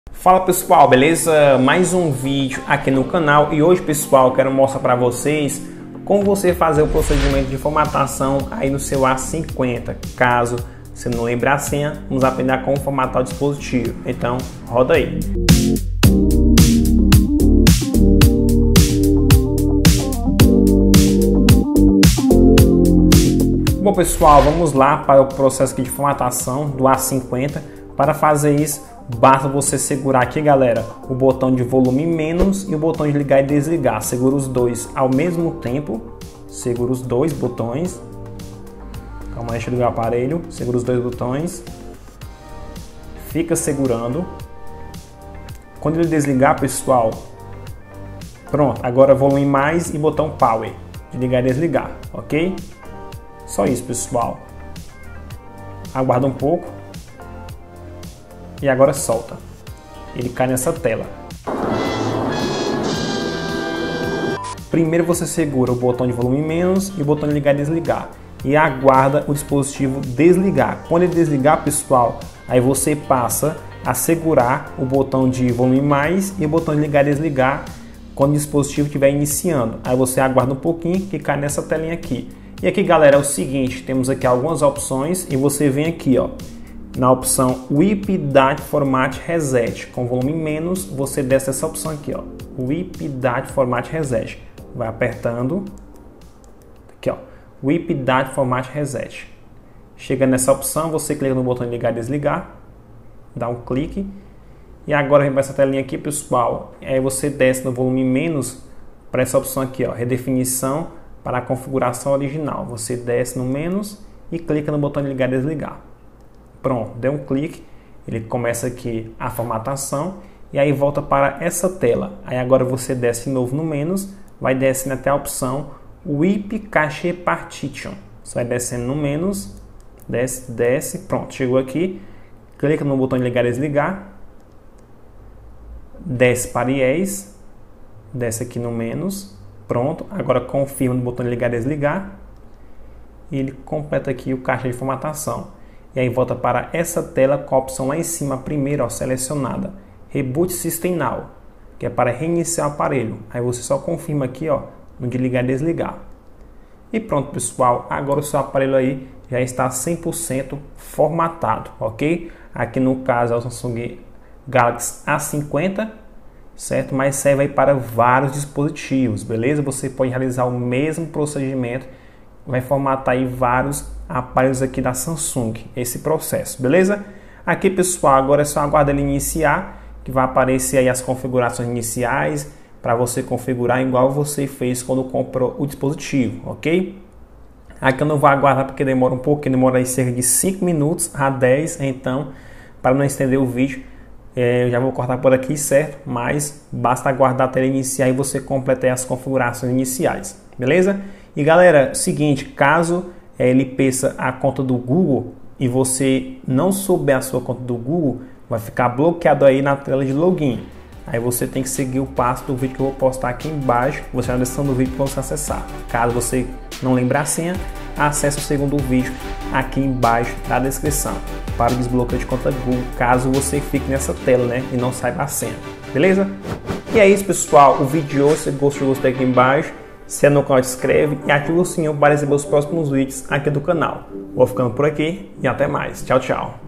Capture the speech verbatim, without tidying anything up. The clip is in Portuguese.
Fala pessoal, beleza? Mais um vídeo aqui no canal e hoje pessoal eu quero mostrar para vocês como você fazer o procedimento de formatação aí no seu A cinquenta. Caso você não lembre a senha, vamos aprender como formatar o dispositivo. Então roda aí. Bom pessoal, vamos lá para o processo aqui de formatação do A cinquenta. Para fazer isso, basta você segurar aqui, galera, o botão de volume menos e o botão de ligar e desligar. Segura os dois ao mesmo tempo. Segura os dois botões. Calma, deixa eu ligar o aparelho. Segura os dois botões. Fica segurando. Quando ele desligar, pessoal, pronto. Agora volume mais e botão power de ligar e desligar, ok? Só isso, pessoal. Aguarda um pouco. E agora solta. Ele cai nessa tela. Primeiro você segura o botão de volume menos e o botão de ligar e desligar. E aguarda o dispositivo desligar. Quando ele desligar, pessoal, aí você passa a segurar o botão de volume mais e o botão de ligar e desligar quando o dispositivo estiver iniciando. Aí você aguarda um pouquinho que cai nessa telinha aqui. E aqui, galera, é o seguinte, temos aqui algumas opções e você vem aqui, ó, na opção Whip Date Format Reset, com volume menos, você desce essa opção aqui, ó, Whip Date Format Reset. Vai apertando, aqui, ó, Whip Date Format Reset. Chega nessa opção, você clica no botão de ligar e desligar, dá um clique, e agora vem para essa telinha aqui, pessoal. Aí você desce no volume menos para essa opção aqui, ó, redefinição para a configuração original. Você desce no menos e clica no botão de ligar e desligar. Pronto, deu um clique, ele começa aqui a formatação e aí volta para essa tela. Aí agora você desce de novo no menos, vai descendo até a opção Whip Cache Partition. Você vai descendo no menos, desce, desce, pronto, chegou aqui, clica no botão de ligar e desligar, desce para Yes, desce aqui no menos, pronto, agora confirma no botão de ligar e desligar e ele completa aqui o caixa de formatação. E aí volta para essa tela com a opção lá em cima, primeiro, ó, selecionada, Reboot System Now, que é para reiniciar o aparelho. Aí você só confirma aqui, ó, no de ligar e desligar. E pronto, pessoal, agora o seu aparelho aí já está cem por cento formatado, ok? Aqui no caso é o Samsung Galaxy A cinquenta, certo? Mas serve aí para vários dispositivos, beleza? Você pode realizar o mesmo procedimento, vai formatar aí vários aparelhos aqui da Samsung, esse processo, beleza? Aqui, pessoal, agora é só aguardar ele iniciar, que vai aparecer aí as configurações iniciais, para você configurar igual você fez quando comprou o dispositivo, ok? Aqui eu não vou aguardar porque demora um pouco, demora aí cerca de cinco minutos a dez, então, para não estender o vídeo, é, eu já vou cortar por aqui, certo? Mas basta aguardar até ele iniciar e você completa aí as configurações iniciais, beleza? E galera, seguinte, caso é, ele peça a conta do Google e você não souber a sua conta do Google, vai ficar bloqueado aí na tela de login. Aí você tem que seguir o passo do vídeo que eu vou postar aqui embaixo, você na descrição do vídeo para você acessar. Caso você não lembre a senha, acesse o segundo vídeo aqui embaixo da descrição para o desbloqueio de conta Google, caso você fique nessa tela, né, e não saiba a senha, beleza? E é isso, pessoal, o vídeo de hoje, se gostou, gostei aqui embaixo. Se é no canal, se inscreve e ativa o sininho para receber os próximos vídeos aqui do canal. Vou ficando por aqui e até mais. Tchau, tchau.